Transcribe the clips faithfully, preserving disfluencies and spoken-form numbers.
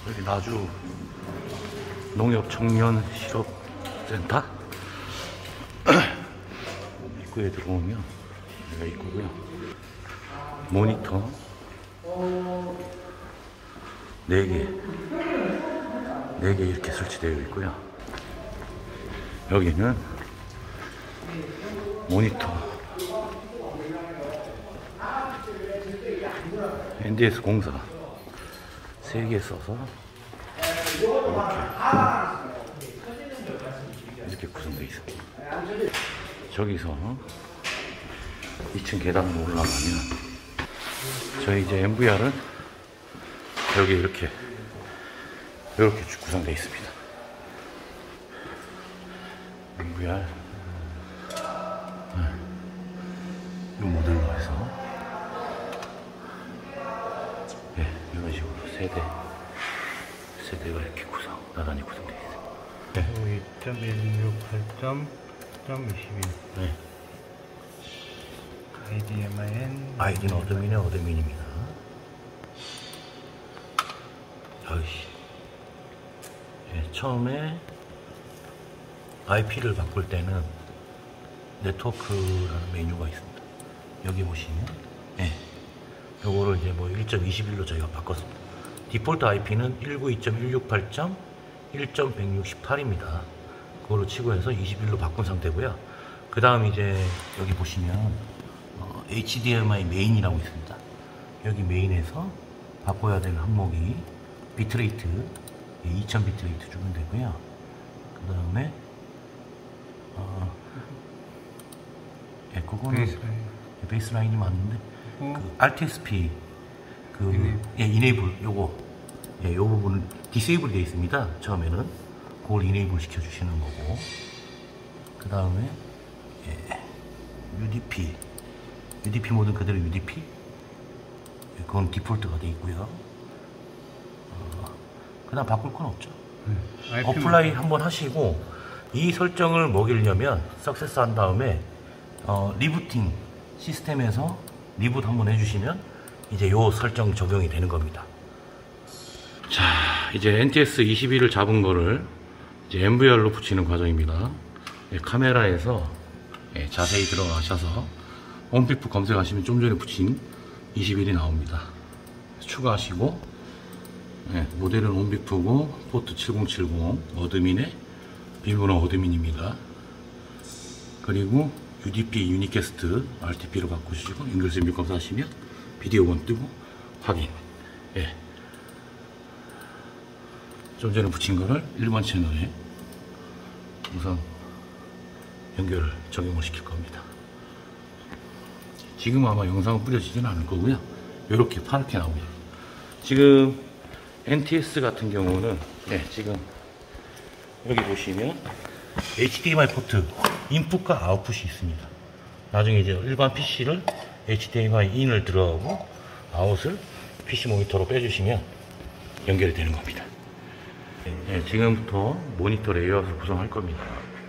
여기 나주 농협 청년 실업센터 입구에 들어오면 여기가 입구고요. 모니터 네 개, 네 개 이렇게 설치되어 있고요. 여기는 모니터 엔디에스 공사 세 개 써서 이렇게 이렇게 구성되어 있습니다. 저기서 이 층 계단으로 올라가면 저희 이제 엠브이알은 여기 이렇게 이렇게 구성되어 있습니다. 엠브이알 이 모델로 해서 네, 이런 식으로 세대 세대가 이렇게 구성 나란히 구성되어 있습니다. 네. 이 점 일육팔 점 이십일 네. 아이디엠아이엔 아이디는 어드민의 어드민입니다. 아이씨. 예, 처음에 아이피를 바꿀 때는 네트워크라는 메뉴가 있습니다. 여기 보시면 예, 요거를 이제 뭐 일 점 이십일로 저희가 바꿨습니다. 디폴트 아이피는 일구이 점 일육팔 점 일 점 백육십팔입니다. 그걸로 치고 해서 이십일로 바꾼 상태고요. 그 다음 이제 여기 보시면 어, 에이치디엠아이 메인이라고 있습니다. 여기 메인에서 바꿔야 될 항목이 비트레이트 이천 비트레이트 주면 되고요. 그 다음에 어, 예, 그거는 베이스라인. 베이스라인이 맞는데 어? 그 알티에스피 그 이네이블. 예, 이네이블 요거 예, 요 부분은 디세이블 되어 있습니다. 처음에는 그걸 이네이블 시켜 주시는 거고, 그 다음에 예, 유디피 유디피 모드는 그대로 유디피 예, 그건 디폴트가 되어 있고요. 어, 그 다음 바꿀 건 없죠. 네, 어플라이 한번 하시고 이 설정을 먹이려면 석세스 한 다음에 어, 리부팅 시스템에서 리부트 한번 해주시면 이제 요 설정 적용이 되는 겁니다. 자, 이제 엔티에스 이십일을 잡은 거를 이제 엠브이알로 붙이는 과정입니다. 예, 카메라에서 예, 자세히 들어가셔서 홈피프 검색하시면 좀 전에 붙인 이십일이 나옵니다. 추가하시고 예, 모델은 홈피프고 포트 칠공칠공 어드민의 비밀번호 어드민입니다. 그리고 유디피 유니캐스트 알티피로 바꾸시고 연결 및 검사하시면 비디오 원 뜨고 확인. 예. 좀 전에 붙인 거를 일반 채널에 우선 연결을 적용을 시킬 겁니다. 지금 아마 영상은 뿌려지지는 않을 거고요. 이렇게 파랗게 나옵니다. 지금 엔티에스 같은 경우는 네, 지금 여기 보시면 에이치디엠아이 포트 인풋과 아웃풋이 있습니다. 나중에 이제 일반 피시를 에이치디엠아이 인을 들어가고 아웃을 피시 모니터로 빼주시면 연결이 되는 겁니다. 네, 지금부터 모니터 레이아웃을 구성할 겁니다.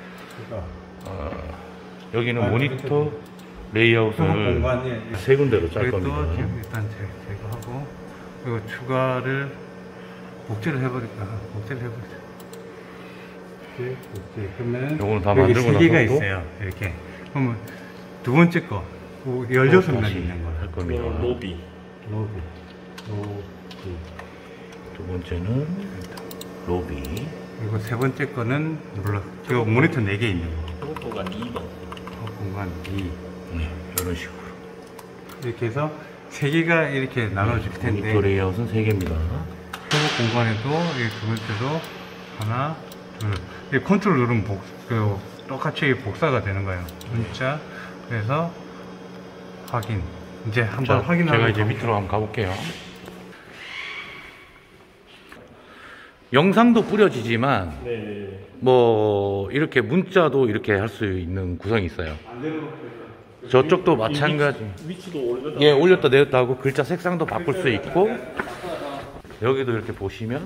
어, 여기는 모니터 레이아웃을 세 군데로 짤 겁니다. 일단 제거하고 그리고 추가를 복제를 해버릴까? 복제를 해버리자. 복제. 그러면 요거는 다 만들고 세 개가 있어요. 이렇게. 그러면 두 번째 거 열여섯 명 있는 거 할 겁니다. 로비. 로비. 로비. 두 번째는 로비. 그리고 세 번째 거는 몰라. 저 모니터 네 개 있는 거. 작업 공간 이 번. 작업 공간 이. 네, 이런 식으로. 이렇게 해서 세 개가 이렇게 나눠질 텐데. 모니터 레이아웃은 세 개입니다. 작업 공간에도 이 두 번째도 하나, 둘. 이 컨트롤 누르면 복, 그 똑같이 복사가 되는 거예요. 문자. 그래서 확인. 이제 한번 확인하고. 제가 이제 밑으로 한번 가볼게요. 영상도 뿌려지지만 네. 뭐 이렇게 문자도 이렇게 할 수 있는 구성이 있어요. 저쪽도 마찬가지. 위치도 올렸다. 예, 올렸다 내렸다 하고 글자 색상도 바꿀 수 있고, 여기도 이렇게 보시면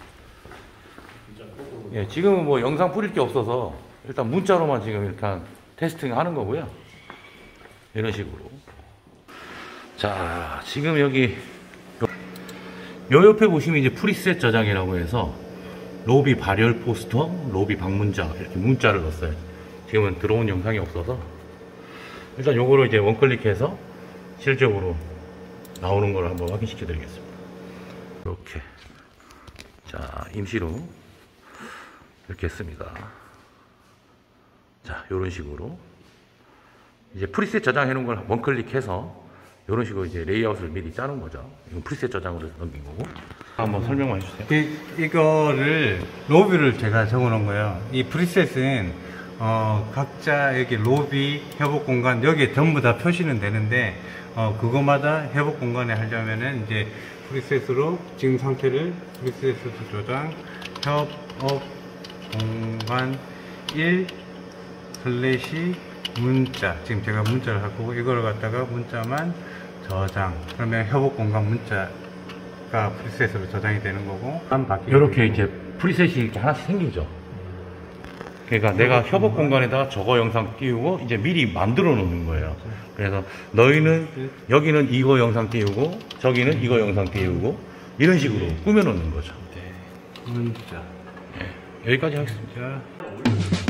예, 지금은 뭐 영상 뿌릴 게 없어서 일단 문자로만 지금 일단 테스팅 하는 거고요. 이런 식으로. 자, 지금 여기 요 옆에 보시면 이제 프리셋 저장이라고 해서 로비 발열 포스터, 로비 방문자 이렇게 문자를 넣었어요. 지금은 들어온 영상이 없어서 일단 요거를 이제 원클릭해서 실적으로 나오는 걸 한번 확인시켜 드리겠습니다. 이렇게 자 임시로 이렇게 했습니다. 자 요런 식으로 이제 프리셋 저장해 놓은 걸 원클릭해서 이런 식으로 이제 레이아웃을 미리 짜는 거죠. 이건 프리셋 저장으로 넘긴 거고. 한번 설명만 해주세요. 이, 이거를 로비를 제가 적어 놓은 거예요. 이 프리셋은 어, 각자 여기 로비 회복 공간 여기에 전부 다 표시는 되는데 어, 그거마다 회복 공간에 하려면은 이제 프리셋으로 지금 상태를 프리셋으로 저장 협업 공간 일 슬래시 문자 지금 제가 문자를 할 거고 이걸 갖다가 문자만 저장 그러면 협업 공간 문자가 프리셋으로 저장이 되는 거고 이렇게 이제 프리셋이 이렇게 하나씩 생기죠. 그러니까 내가 협업 공간에다가 저거 영상 띄우고 이제 미리 만들어 놓는 거예요. 그래서 너희는 여기는 이거 영상 띄우고 저기는 이거 영상 띄우고 이런 식으로 꾸며 놓는 거죠. 문자 네, 여기까지 하겠습니다.